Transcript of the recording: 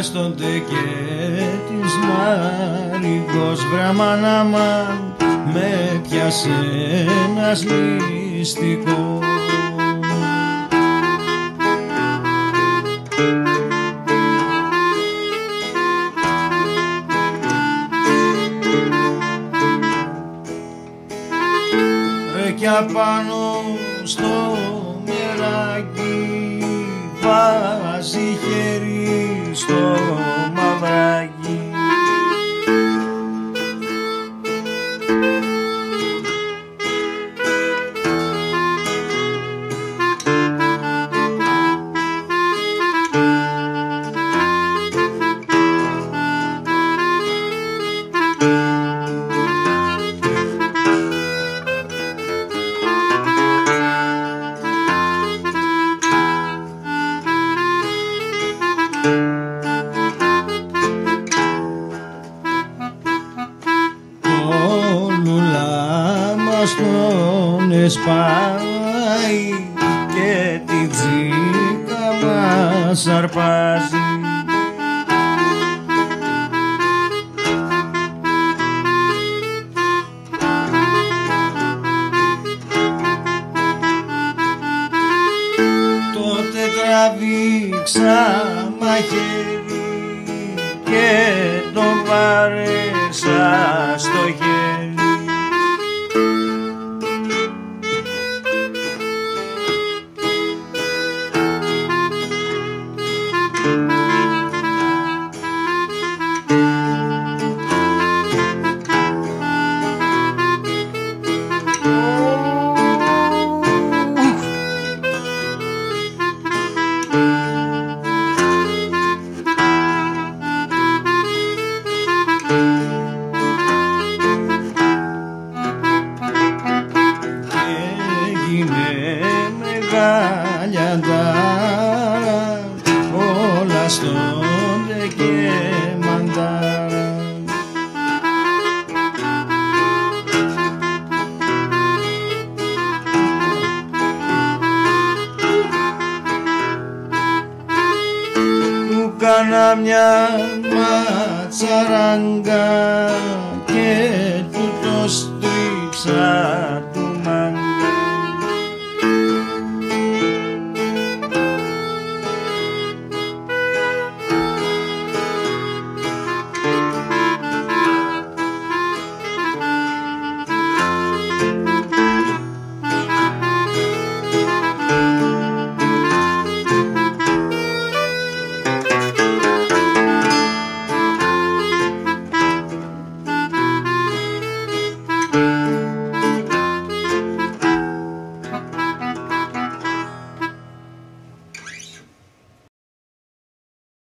στον τεκέ της Μαριγώς, βραμανάμαν με πιάσε ένας μυστικό. Ρε κι απάνω στο μεράκι βάζει χέρι στο μαυράκι. Τον εσπάει και τη τζίκα μας αρπάζει. Τότε τραβήξα μαχαίρι και τον βάρεσα στο χέρι. Μεγάλη αντάρα όλα στον τεκέ μαντάρα. Του κάνα μια ματσαράγκα και